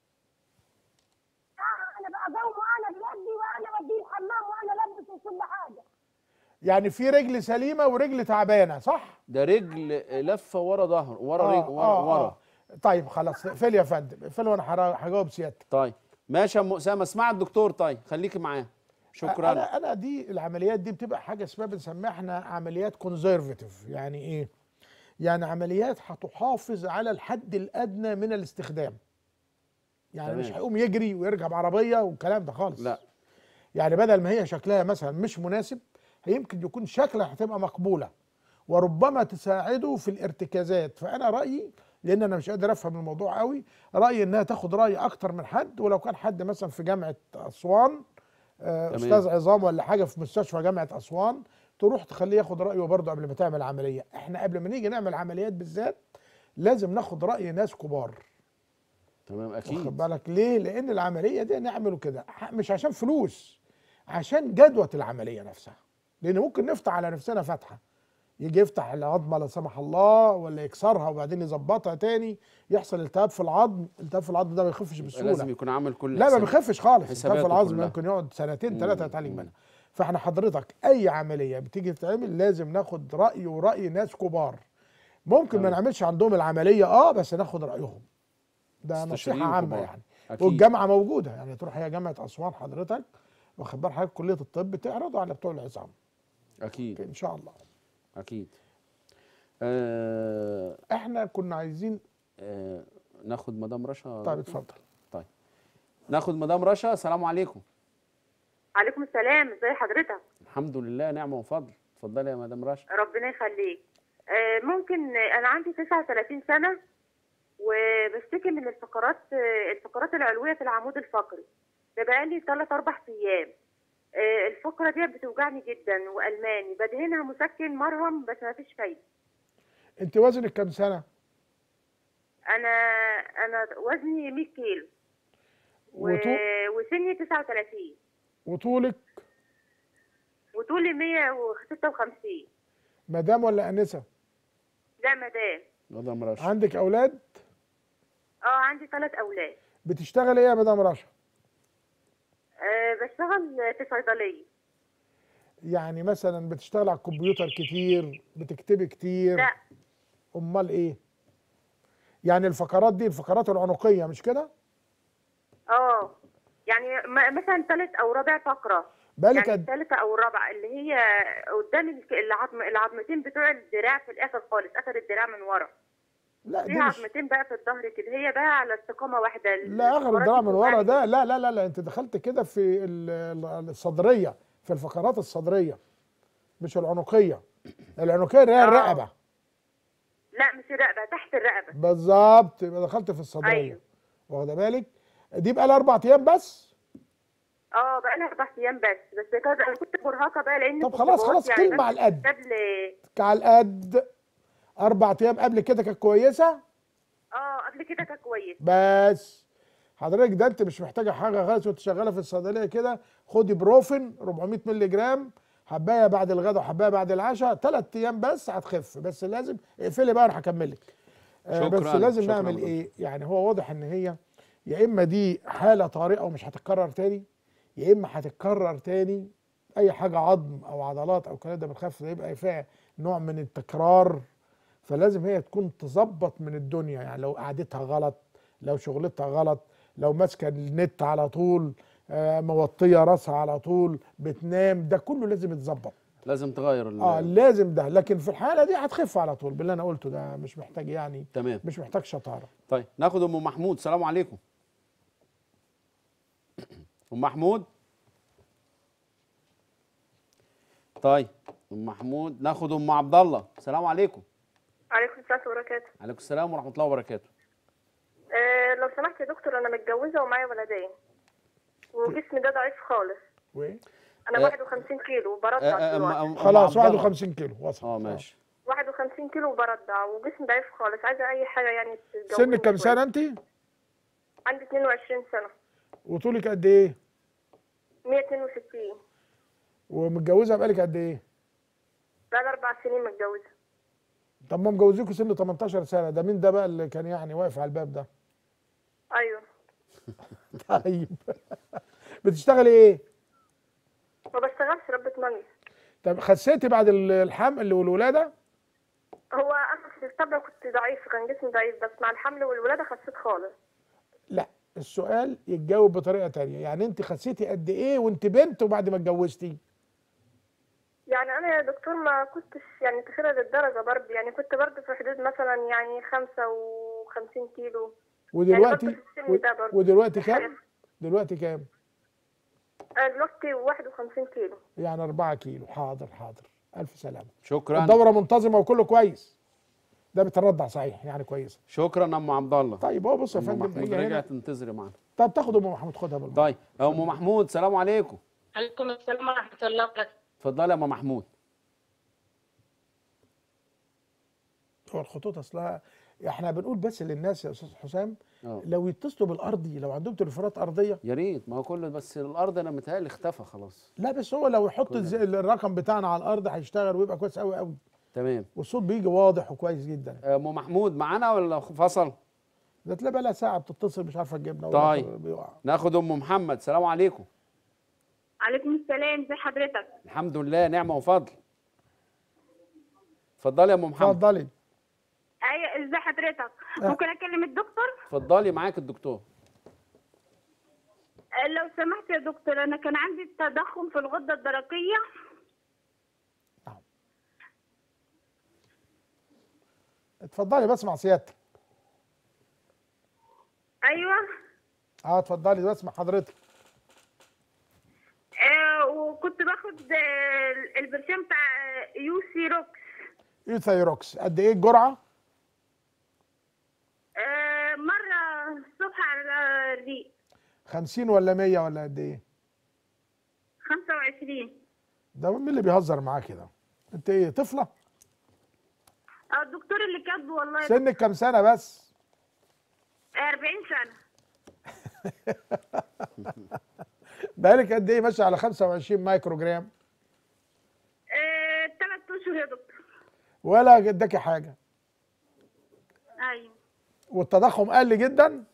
انا بقى قوم وانا بيدي وانا اوديه الحمام وانا لابس وكل حاجه. يعني في رجل سليمه ورجل تعبانه صح؟ ده رجل لفه ورا ظهر ورا. طيب خلاص اقفل يا فندم، اقفل وانا هجاوب سيادتك. طيب ماشي يا ام اسامه، اسمع الدكتور. طيب خليكي معاه. شكرا. انا دي العمليات دي بتبقى حاجه اسمها بنسميها احنا عمليات كونزرفاتيف. يعني ايه؟ يعني عمليات هتحافظ على الحد الادنى من الاستخدام. يعني تمام. مش هيقوم يجري ويرجع بعربيه والكلام ده خالص. لا. يعني بدل ما هي شكلها مثلا مش مناسب، يمكن يكون شكلها هتبقى مقبوله وربما تساعده في الارتكازات. فانا رايي، لان انا مش قادر افهم الموضوع قوي، رايي انها تاخد راي اكتر من حد. ولو كان حد مثلا في جامعه اسوان استاذ عظام ولا حاجه في مستشفى جامعه اسوان، تروح تخليه ياخد رايه برضه قبل ما تعمل عمليه. احنا قبل ما نيجي نعمل عمليات بالذات لازم ناخد راي ناس كبار. تمام اكيد. واخد بالك ليه؟ لان العمليه دي نعمله كده مش عشان فلوس، عشان جدوى العمليه نفسها. لان ممكن نفتح على نفسنا فتحه، يجي يفتح العظمه لا سمح الله ولا يكسرها وبعدين يظبطها تاني، يحصل التهاب في العظم. التهاب في العظم ده ما بيخفش بسهوله. لازم يكون عامل كل لا ما بيخفش خالص. التهاب في العظم كلها. ممكن يقعد سنتين ثلاثه يتعالج منها. فاحنا حضرتك اي عمليه بتيجي تتعمل لازم ناخد راي ورأي ناس كبار. ممكن ما نعملش عندهم العمليه بس ناخد رايهم. ده نصيحه عامه كبار. يعني أكيد. والجامعه موجوده، يعني تروح هي جامعه اسوان حضرتك واخد بال حضرتك كليه الطب تعرضوا على بتوع العظام. اكيد ان شاء الله. اكيد. احنا كنا عايزين ناخد مدام رشا. طيب اتفضل. طيب ناخد مدام رشا. السلام عليكم. عليكم السلام، ازي حضرتك؟ الحمد لله نعمه وفضل. اتفضلي يا مدام رشا. ربنا يخليك. ممكن انا عندي 39 سنه وبشتكي من الفقرات العلويه في العمود الفقري. ده بقالي 3-4 ايام. الفقره دي بتوجعني جدا والماني، بدهنها مسكن مرهم بس ما فيش فايده. انت وزنك كام سنه؟ انا وزني 100 كيلو وسني 39. وطولك؟ وطولي 156. مدام ولا انسه؟ لا مدام. مدام رشا. عندك اولاد؟ عندي 3 اولاد. بتشتغل ايه يا مدام رشا؟ بشتغل في صيدليه. يعني مثلا بتشتغل على الكمبيوتر كتير؟ بتكتبي كتير؟ لا. امال ايه؟ يعني الفقرات دي الفقرات العنقيه مش كده؟ يعني مثلا 3 أو 4 فقره. بالك يعني الثالثه او الرابعه اللي هي قدام العظمتين بتوع الدراع في الاخر خالص، اخر الدراع من ورا. لا في عظمتين بقى في الظهر كده، هي بقى على استقامه واحده. لا اخر الدراع من ورا ده لا لا لا لا، انت دخلت كده في الصدريه، في الفقرات الصدريه مش العنقيه. العنقيه اللي هي الرقبه. لا مش الرقبه، تحت الرقبه بالظبط، يبقى دخلت في الصدريه. أيوه. واخده بالك؟ دي بقى لها 4 ايام بس؟ بقى لها 4 ايام بس كده. انا كنت مرهقه بقى لان طب خلاص يعني كلمه على القد. على القد. 4 ايام قبل كده كانت كويسه؟ قبل كده كانت كويسه. بس حضرتك ده انت مش محتاجه حاجه خالص وانت شغاله في الصيدليه كده. خدي بروفين 400 مللي جرام، حبايه بعد الغداء وحبايه بعد العشاء، 3 ايام بس هتخف. بس لازم اقفلي بقى انا هكمل لك. بس لازم نعمل ايه؟ يعني هو واضح ان هي يا اما دي حاله طارئه ومش هتتكرر تاني، يا اما هتتكرر تاني. اي حاجه عظم او عضلات او كلام ده بنخاف يبقى فيها نوع من التكرار، فلازم هي تكون تظبط من الدنيا. يعني لو قعدتها غلط، لو شغلتها غلط، لو ماسكه النت على طول، موطيه راسها على طول، بتنام، ده كله لازم يتظبط. لازم تغير لازم ده. لكن في الحاله دي هتخف على طول باللي انا قلته ده، مش محتاج يعني تمام، مش محتاج شطاره. طيب ناخد ام محمود. السلام عليكم. ام محمود. طيب ام محمود ناخد ام عبد الله. السلام عليكم. عليكم السلام وبركاته. عليكم السلام ورحمه الله وبركاته. لو سمحت يا دكتور، انا متجوزه ومعايا ولدين وجسمي ده ضعيف خالص. وايه؟ انا 51 كيلو وبرضع دلوقتي. خلاص 51 كيلو وصل. ماشي. 51 كيلو وبرضع وجسمي ضعيف خالص، عايزه اي حاجه يعني تتجوزني. سنك كام سنه انت؟ عندي 22 سنه. وطولك قد ايه؟ 162. ومتجوزه بقالك قد ايه؟ بقالي 4 سنين متجوزه. طب ما مجوزيكوا سن 18 سنه، ده مين ده بقى اللي كان يعني واقف على الباب ده؟ ايوه. طيب بتشتغلي ايه؟ ما بشتغلش، ربة منزل. طب خسيتي بعد الحمل والولاده؟ هو انا في الطبع كنت ضعيف، كان جسمي ضعيف، بس مع الحمل والولاده خسيت خالص. لا، السؤال يتجاوب بطريقه تانية. يعني انت خسيتي قد ايه وانت بنت وبعد ما اتجوزتي؟ يعني انا يا دكتور ما كنتش يعني تخيره للدرجه برضه، يعني كنت برضه في حدود مثلا يعني 55 كيلو. ودلوقتي يعني ودلوقتي كام؟ دلوقتي كام؟ دلوقتي 51 كيلو. يعني 4 كيلو. حاضر حاضر، الف سلامه. شكرا. الدوره منتظمه وكله كويس. ده بترضع صحيح يعني كويسه. شكرا ام عبد الله. طيب هو بص يا فندم، محمود رجعت تنتظري معانا. طب تاخد ام محمود، خدها بالمره. طيب ام محمود السلام عليكم. عليكم السلام ورحمه الله وبركاته. اتفضلي يا ام محمود. هو الخطوط اصلها احنا بنقول بس للناس يا استاذ حسام لو يتصلوا بالارضي، لو عندهم تليفونات ارضيه يا ريت. ما هو كله بس الارض انا متهيألي اختفى خلاص. لا بس هو لو يحط الرقم بتاعنا على الارض هيشتغل ويبقى كويس قوي قوي. تمام. والصوت بيجي واضح وكويس جدا. ام محمود معانا ولا فصل؟ ده تلاقي بقى لها ساعه بتتصل مش عارفه تجيبنا. طيب ناخد ام محمد. السلام عليكم. عليكم السلام، ازي حضرتك؟ الحمد لله نعمه وفضل. اتفضلي يا ام محمد. اتفضلي. ايوه ازي حضرتك؟ ممكن اكلم الدكتور؟ اتفضلي معاك الدكتور. لو سمحت يا دكتور، انا كان عندي تضخم في الغده الدرقيه. اتفضلي بسمع سيادتك. ايوه. اتفضلي بسمع حضرتك. وكنت باخد البرشام بتاع يوثيروكس. يوثيروكس قد ايه الجرعه؟ مره الصبح على الريق. 50 ولا 100 ولا قد ايه؟ 25. ده مين اللي بيهزر معاه كده؟ انت ايه طفله؟ الدكتور اللي كاتبه والله. سنك كام سنه بس؟ 40 سنه. بقالك قد ايه ماشي على 25 مايكرو جرام؟ 3 اشهر يا دكتور. ولا اداكي حاجه؟ ايوه. والتضخم قل جدا؟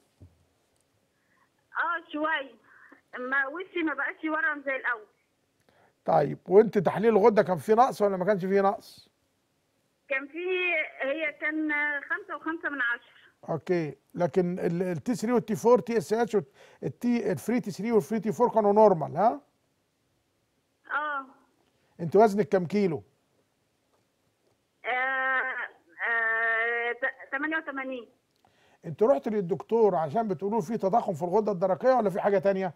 شويه، اما وشي ما بقاش ورم زي الاول. طيب وانت تحليل الغده كان فيه نقص ولا ما كانش فيه نقص؟ كان فيه، هي كان 5.5 من 10. اوكي، لكن التي 3 والتي 4 تي اس اتش الفري تي 3 والفري تي 4 كانوا نورمال ها؟ انت وزنك كام كيلو؟ 88. انت رحت للدكتور عشان بتقولوا في تضخم في الغده الدرقيه ولا في حاجه تانية؟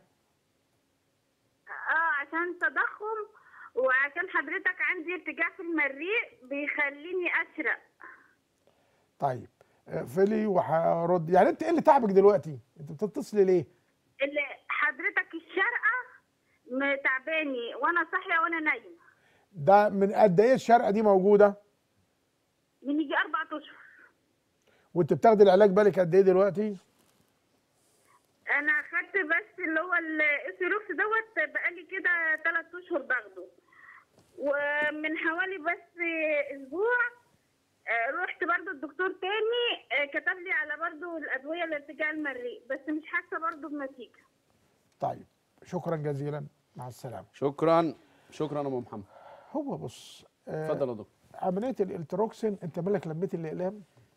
عشان تضخم، وعشان حضرتك عندي ارتجاع في المريء بيخليني اشرق. طيب اقفلي وهرد. يعني انت ايه اللي تعبك دلوقتي؟ انت بتتصلي ليه؟ اللي حضرتك الشرقه تعباني وانا صاحيه وانا نايمه. ده من قد ايه الشرقه دي موجوده؟ من يجي 4 اشهر. وانت بتاخدي العلاج بالك قد ايه دلوقتي؟ انا اخدت بس اللي هو الاسيروكس دوت بقالي كده 3 اشهر باخده، ومن حوالي بس اسبوع رحت برضو الدكتور تاني كتب لي على برضو الادويه لارتجاع المريء، بس مش حاسه برضو بنتيجه. طيب شكرا جزيلا، مع السلامه. شكرا شكرا يا ابو محمد. هو بص، اتفضل يا دكتور. عمليه الالتروكسين، انت مالك لميت الاقلام؟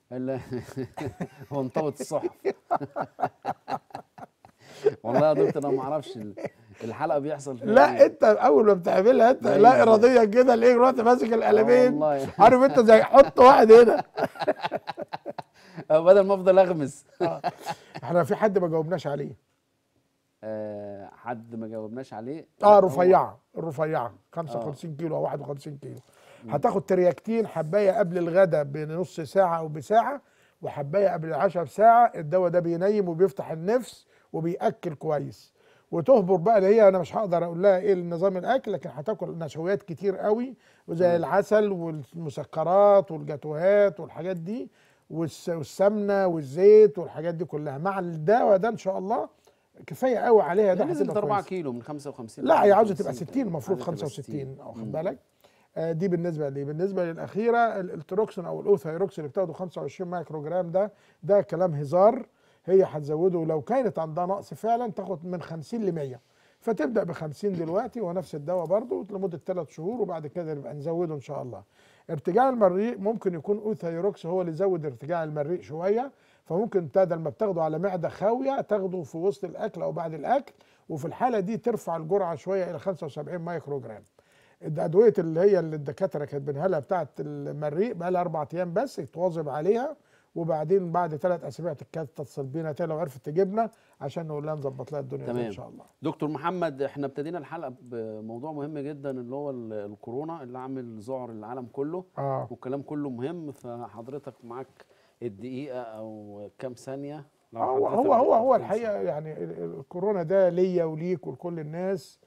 هو انطبت الصحف. والله يا دكتور انا ما اعرفش الحلقه بيحصل فيها لا إيه؟ انت اول ما بتعملها انت لا اراديا كده ليه رحت ماسك القلمين، والله. عارف انت زي حط واحد هنا. بدل ما افضل اغمس. احنا في حد ما جاوبناش عليه. حد ما جاوبناش عليه. رفيعه، الرفيعه 55 كيلو او 51 كيلو. هتاخد ترياكتين حبايه قبل الغداء بنص ساعه او بساعه، وحبايه قبل العشاء بساعه. الدواء ده بينيم وبيفتح النفس وبيأكل كويس. وتهبر بقى اللي هي انا مش هقدر اقول لها ايه النظام الاكل، لكن هتاكل نشويات كتير قوي وزي العسل والمسكرات والجاتوهات والحاجات دي والسمنه والزيت والحاجات دي كلها مع الدواء ده ان شاء الله كفايه قوي عليها. ده نزلت 4 كيلو من 55. لا هي عاوزه تبقى 60، المفروض 65 واخد بالك. دي بالنسبه لي. بالنسبه للاخيره الالتروكسين او الاوثايروكسين اللي بتاخده 25 مايكرو جرام، ده كلام هزار. هي هتزوده لو كانت عندها نقص فعلا تاخد من 50 ل 100، فتبدا ب 50 دلوقتي ونفس الدواء برضه لمده 3 شهور، وبعد كده نبقى نزوده ان شاء الله. ارتجاع المريء ممكن يكون اوثايروكس هو اللي يزود ارتجاع المريء شويه، فممكن بدل ما بتاخده على معده خاويه تاخده في وسط الاكل او بعد الاكل، وفي الحاله دي ترفع الجرعه شويه الى 75 مايكرو جرام. الادويه اللي هي اللي الدكاتره كاتبينها لها بتاعه المريء بقى لها 4 ايام بس، تواظب عليها، وبعدين بعد 3 اسابيع تتصل بينا تاني لو عرفت تجيبنا عشان نقول لها نظبط لها الدنيا دي ان شاء الله. دكتور محمد، احنا ابتدينا الحلقه بموضوع مهم جدا اللي هو الكورونا اللي عامل ذعر العالم كله. والكلام كله مهم، فحضرتك معاك الدقيقه او كام ثانيه؟ هو الحقيقه يعني الكورونا ده ليا وليك ولكل الناس.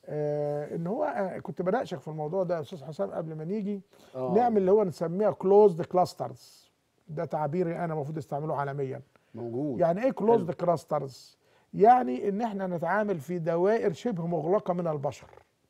ان هو كنت بناقشك في الموضوع ده يا استاذ حسام قبل ما نيجي نعمل اللي هو نسميها كلوزد كلاسترز. ده تعبيري انا المفروض استعمله عالميا. موجود. يعني ايه كلوزد كلاسترز؟ يعني ان احنا نتعامل في دوائر شبه مغلقه من البشر،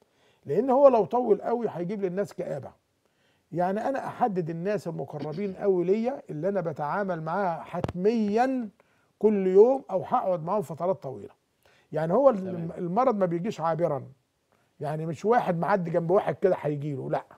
لان هو لو طول قوي هيجيب للناس كآبه. يعني انا احدد الناس المقربين قوي ليا اللي انا بتعامل معاها حتميا كل يوم او هقعد معاهم فترات طويله. يعني هو المرض ما بيجيش عابرا، يعني مش واحد معدي جنب واحد كده هيجي له، لا،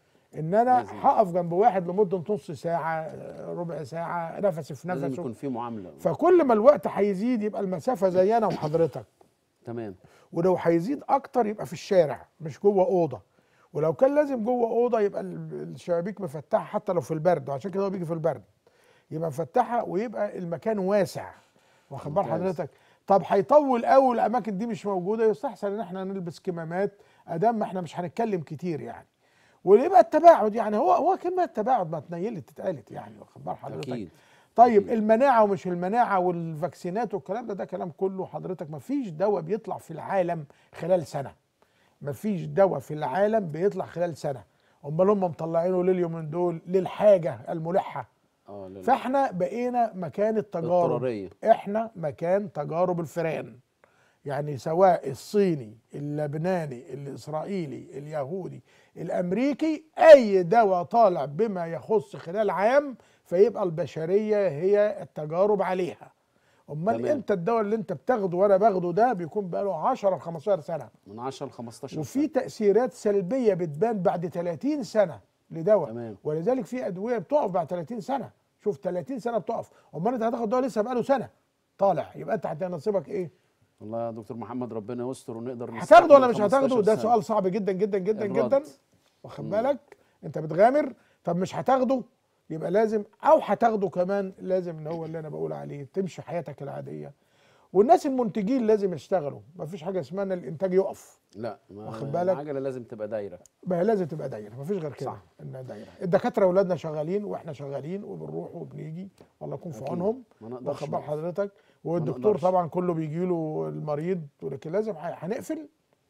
ان انا هقف جنب واحد لمده نص ساعه ربع ساعه نفسي في نفسه، لازم يكون في معامله. فكل ما الوقت هيزيد يبقى المسافه زي انا وحضرتك. تمام. ولو هيزيد اكتر يبقى في الشارع مش جوه اوضه، ولو كان لازم جوه اوضه يبقى الشبابيك مفتحه حتى لو في البرد، وعشان كده هو بيجي في البرد يبقى مفتحه ويبقى المكان واسع، واخد بال حضرتك. طب هيطول قوي الاماكن دي مش موجوده، يستحسن ان احنا نلبس كمامات ادام ما احنا مش هنتكلم كتير يعني. ويبقى التباعد، يعني هو كلمه التباعد ما اتنيلت اتقالت يعني، واخد بال حضرتك. أكيد. طيب أكيد. المناعه ومش المناعه والفاكسينات والكلام ده كلام كله حضرتك. ما فيش دواء بيطلع في العالم خلال سنه، ما فيش دواء في العالم بيطلع خلال سنه. امال هم مطلعينه لليومين دول للحاجه الملحه. فاحنا بقينا مكان التجارب، احنا مكان تجارب الفئران. يعني سواء الصيني اللبناني الاسرائيلي اليهودي الامريكي، اي دواء طالع بما يخص خلال عام فيبقى البشريه هي التجارب عليها. امال امتى الدواء اللي انت بتاخده وانا باخده ده بيكون بقاله 10 ل 15 سنه، من 10 ل 15 سنه، وفي تاثيرات سلبيه بتبان بعد 30 سنه لدواء. ولذلك في ادويه بتقف بعد 30 سنه. شوف 30 سنه بتقف، امال انت هتاخد دواء لسه بقاله سنه طالع، يبقى انت هتنصيبك ايه؟ والله يا دكتور محمد ربنا يستر ونقدر هتاخده ولا مش هتاخده؟ ده سؤال صعب جدا جدا جدا جدا، واخد بالك. انت بتغامر. طب مش هتاخده يبقى لازم، او هتاخده كمان لازم ان هو اللي انا بقول عليه تمشي حياتك العاديه. والناس المنتجين لازم يشتغلوا، ما فيش حاجه اسمها ان الانتاج يقف، لا، واخد بالك. العجله لازم تبقى دايره، ما هي لازم تبقى دايره، ما فيش غير كده، انها دايره. الدكاتره اولادنا شغالين واحنا شغالين وبنروح وبنيجي، والله يكون في عونهم، واخد بال حضرتك. والدكتور طبعا كله بيجي له المريض، ولكن لازم هنقفل.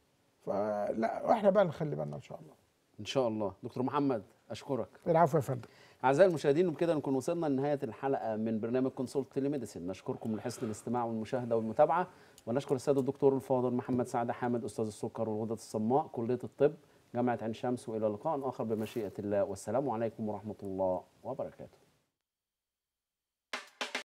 فلا احنا بقى نخلي بالنا ان شاء الله. ان شاء الله. دكتور محمد اشكرك. العفو يا فندم. اعزائي المشاهدين، وبكده نكون وصلنا لنهايه الحلقه من برنامج كونسولت تيليميديسين. نشكركم لحسن الاستماع والمشاهده والمتابعه، ونشكر السيد الدكتور الفاضل محمد سعد حامد، استاذ السكر والغدد الصماء، كليه الطب، جامعه عين شمس. والى لقاء اخر بمشيئه الله، والسلام عليكم ورحمه الله وبركاته.